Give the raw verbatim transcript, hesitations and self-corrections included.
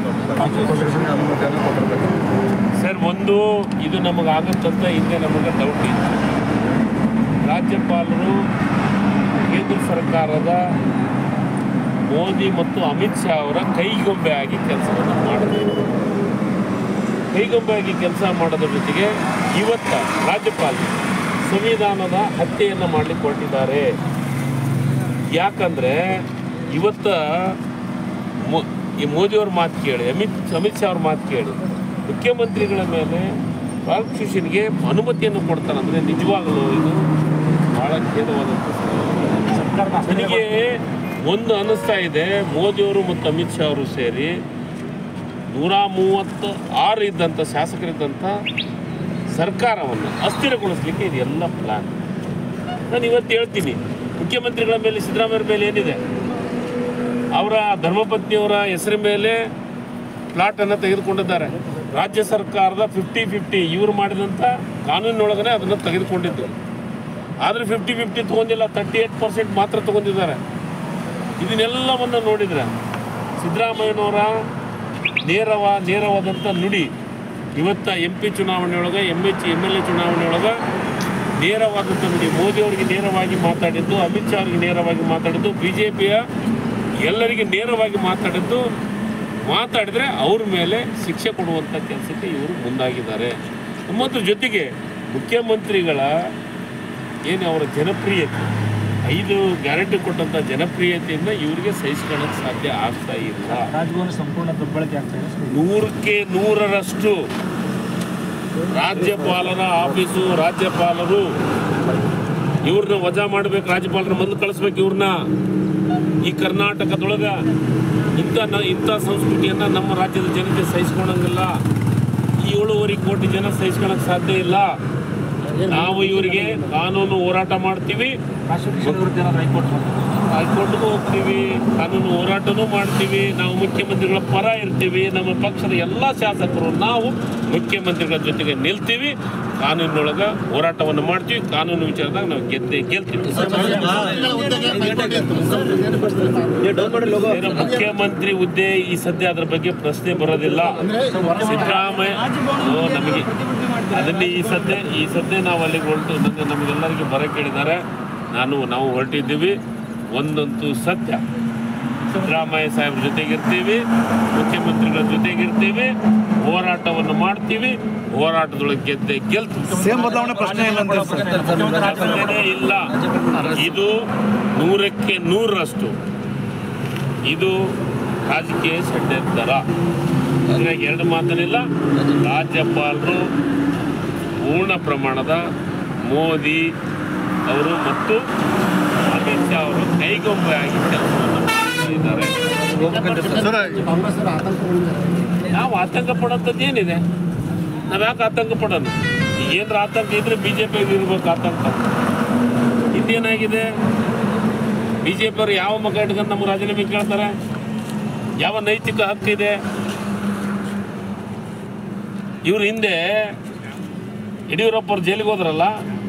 Sir, ಒಂದು ಇದು ನಮಗಾಗುತ್ತಂತ ಹಿಂದೆ ನಮಗೆ ಡೌಟ್ ಇದೆ. ರಾಜ್ಯಪಾಲರು ಕೇಂದ್ರ ಸರ್ಕಾರದ ಮೋದಿ ಮತ್ತು ಅಮಿತ್ ಶಾ ಅವರ ಕೈಗೊಂಬೆ ಆಗಿ ಕೆಲಸವನ್ನು ಮಾಡಿದ್ರು. ಕೈಗೊಂಬೆ ಆಗಿ ಕೆಲಸ ಮಾಡೋದ್ರ ಜೊತೆಗೆ ಇವತ್ತು ರಾಜ್ಯಪಾಲರು ಸಂವಿಧಾನದ ಹತ್ಯೆಯನ್ನು ಮಾಡಲಿಕ್ಕೆ ಹೊರಟಿದ್ದಾರೆ. ಯಾಕಂದರೆ ಇವತ್ತು ಮೋ ಈ ಮೋದಿಯವ್ರ ಮಾತು ಕೇಳಿ, ಅಮಿತ್ ಅಮಿತ್ ಶಾ ಅವ್ರ ಮಾತು ಕೇಳಿ ಮುಖ್ಯಮಂತ್ರಿಗಳ ಮೇಲೆ ಪ್ರಾಸಿಕ್ಯೂಷನ್ಗೆ ಅನುಮತಿಯನ್ನು ಕೊಡ್ತಾರೆ ಅಂದರೆ ನಿಜವಾಗಲೂ ಇದು ಭಾಳ ಖೇದವಾದಂಥ ಸರ್ಕಾರ. ನನಗೆ ಒಂದು ಅನ್ನಿಸ್ತಾ ಇದೆ, ಮೋದಿಯವರು ಮತ್ತು ಅಮಿತ್ ಶಾ ಅವರು ಸೇರಿ ನೂರ ಮೂವತ್ತು ಆರು ಇದ್ದಂಥ ಶಾಸಕರಿದ್ದಂಥ ಸರ್ಕಾರವನ್ನು ಅಸ್ಥಿರಗೊಳಿಸಲಿಕ್ಕೆ ಇದೆಲ್ಲ ಪ್ಲ್ಯಾನ್. ನಾನು ಇವತ್ತು ಹೇಳ್ತೀನಿ, ಮುಖ್ಯಮಂತ್ರಿಗಳ ಮೇಲೆ ಸಿದ್ದರಾಮಯ್ಯರ ಮೇಲೆ ಏನಿದೆ, ಅವರ ಧರ್ಮಪತ್ನಿಯವರ ಹೆಸರ ಮೇಲೆ ಪ್ಲಾಟನ್ನು ತೆಗೆದುಕೊಂಡಿದ್ದಾರೆ. ರಾಜ್ಯ ಸರ್ಕಾರದ ಫಿಫ್ಟಿ ಫಿಫ್ಟಿ ಇವರು ಮಾಡಿದಂಥ ಕಾನೂನಿನೊಳಗನೆ ಅದನ್ನು ತೆಗೆದುಕೊಂಡಿದ್ದು. ಆದರೆ ಫಿಫ್ಟಿ ಫಿಫ್ಟಿ ತೊಗೊಂಡಿಲ್ಲ, ತರ್ಟಿ ಏಟ್ ಪರ್ಸೆಂಟ್ ಮಾತ್ರ ತೊಗೊಂಡಿದ್ದಾರೆ. ಇದನ್ನೆಲ್ಲವನ್ನು ನೋಡಿದರೆ ಸಿದ್ದರಾಮಯ್ಯನವರ ನೇರವ ನೇರವಾದಂಥ ನುಡಿ ಇವತ್ತು ಎಂ ಪಿ ಚುನಾವಣೆಯೊಳಗೆ, M H M L A ಚುನಾವಣೆಯೊಳಗೆ ನೇರವಾದಂಥ ನುಡಿ. ಮೋದಿಯವರಿಗೆ ನೇರವಾಗಿ ಮಾತಾಡಿದ್ದು, ಅಮಿತ್ ಶಾ ಅವರಿಗೆ ನೇರವಾಗಿ ಮಾತಾಡಿದ್ದು, ಬಿ ಜೆ ಪಿಯ ಎಲ್ಲರಿಗೆ ನೇರವಾಗಿ ಮಾತಾಡಿದ್ದು, ಮಾತಾಡಿದರೆ ಅವ್ರ ಮೇಲೆ ಶಿಕ್ಷೆ ಕೊಡುವಂಥ ಕೆಲಸಕ್ಕೆ ಇವರು ಮುಂದಾಗಿದ್ದಾರೆ. ಮತ್ತು ಜೊತೆಗೆ ಮುಖ್ಯಮಂತ್ರಿಗಳ ಏನು ಅವರ ಜನಪ್ರಿಯತೆ, ಐದು ಗ್ಯಾರಂಟಿ ಕೊಟ್ಟಂಥ ಜನಪ್ರಿಯತೆಯಿಂದ ಇವರಿಗೆ ಸಹಿಸ್ಕೊಳ್ಳೋಕ್ಕೆ ಸಾಧ್ಯ ಆಗ್ತಾ ಇಲ್ಲ. ರಾಜಭವನ ಸಂಪೂರ್ಣ ದುರ್ಬಳಕೆ ಆಗ್ತಾ ಇದೆ. ನೂರಕ್ಕೆ ನೂರರಷ್ಟು ರಾಜ್ಯಪಾಲರ ಆಫೀಸು, ರಾಜ್ಯಪಾಲರು ಇವ್ರನ್ನ ವಜಾ ಮಾಡಬೇಕು, ರಾಜ್ಯಪಾಲರ ಮೊದಲು ಕಳಿಸ್ಬೇಕು. ಇವ್ರನ್ನ ಈ ಕರ್ನಾಟಕದೊಳಗೆ ಇಂಥ ನ ಇಂಥ ಸಂಸ್ಕೃತಿಯನ್ನು ನಮ್ಮ ರಾಜ್ಯದ ಜನತೆ ಸಹಿಸ್ಕೊಳಂಗಿಲ್ಲ. ಈ ಏಳುವರೆ ಕೋಟಿ ಜನ ಸಹಿಸ್ಕೊಳಕ್ಕೆ ಸಾಧ್ಯ ಇಲ್ಲ. ನಾವು ಇವರಿಗೆ ಕಾನೂನು ಹೋರಾಟ ಮಾಡ್ತೀವಿ, ಹೈಕೋರ್ಟ್ಗೂ ಹೋಗ್ತೀವಿ, ಕಾನೂನು ಹೋರಾಟನೂ ಮಾಡ್ತೀವಿ. ನಾವು ಮುಖ್ಯಮಂತ್ರಿಗಳ ಪರ ಇರ್ತೀವಿ. ನಮ್ಮ ಪಕ್ಷದ ಎಲ್ಲ ಶಾಸಕರು ನಾವು ಮುಖ್ಯಮಂತ್ರಿಗಳ ಜೊತೆಗೆ ನಿಲ್ತೀವಿ, ಕಾನೂನಿನೊಳಗೆ ಹೋರಾಟವನ್ನು ಮಾಡ್ತೀವಿ. ಕಾನೂನು ವಿಚಾರದಾಗ ನಾವು ಗೆದ್ದೆ ಗೆಲ್ತೀವಿ. ಮುಖ್ಯಮಂತ್ರಿ ಹುದ್ದೆ ಈ ಸದ್ಯ ಅದರ ಬಗ್ಗೆ ಪ್ರಶ್ನೆ ಬರೋದಿಲ್ಲ. ಸಿದ್ದರಾಮಯ್ಯ ನಮಗೆ ಅದನ್ನೇ ಈ ಸದ್ಯ ಈ ಸದ್ಯ ನಾವು ಅಲ್ಲಿಗೆ ಹೊರಟು ನನಗೆ ನಮಗೆಲ್ಲರಿಗೂ ಬರ ಕೇಳಿದ್ದಾರೆ. ನಾನು ನಾವು ಹೊರಟಿದ್ದೀವಿ. ಒಂದಂತೂ ಸತ್ಯ, ಸಿದ್ದರಾಮಯ್ಯ ಸಾಹೇಬ್ರ ಜೊತೆಗಿರ್ತೀವಿ, ಮುಖ್ಯಮಂತ್ರಿಗಳ ಜೊತೆಗಿರ್ತೀವಿ, ಹೋರಾಟವನ್ನು ಮಾಡ್ತೀವಿ. ಹೋರಾಟದೊಳಗೆ ಗೆದ್ದೆ ಗೆಲ್ತೀವಿ. ಪ್ರಶ್ನೆನೇ ಇಲ್ಲ. ಇದು ನೂರಕ್ಕೆ ನೂರರಷ್ಟು ಇದು ರಾಜಕೀಯ ಷಡ್ಯಂತರ. ಇದ್ರಾಗ ಎರಡು ಮಾತನಿಲ್ಲ. ರಾಜ್ಯಪಾಲರು ಪೂರ್ಣ ಪ್ರಮಾಣದ ಮೋದಿ ಅವರು ಮತ್ತು ಅಮಿತ್ ಶಾ ಅವರು ಕೈಗೊಂಬೆ ಆಗಿ ಕೆಲಸವನ್ನು ಮಾಡಿದ್ದಾರೆ. ನಾವು ಆತಂಕ ಪಡೋಂಥದ್ದು ಏನಿದೆ? ನಾವು ಯಾಕೆ ಆತಂಕ ಪಡೋಣ? ಏನಾರ ಆತಂಕ ಇದ್ರೆ ಬಿ ಜೆ ಪಿಗೆ ಇರ್ಬೇಕು ಆತಂಕ. ಇನ್ನೇನಾಗಿದೆ? ಬಿ ಜೆ ಪಿಯವರು ಯಾವ ಮಗ ಇಟ್ಕೊಂಡು ನಮ್ಮ ರಾಜೀನಾಮೆ ಕೇಳ್ತಾರೆ? ಯಾವ ನೈತಿಕ ಹಕ್ಕಿದೆ? ಇವ್ರ ಹಿಂದೆ ಯಡಿಯೂರಪ್ಪ ಅವ್ರು ಜೈಲಿಗೆ ಹೋದ್ರಲ್ಲ,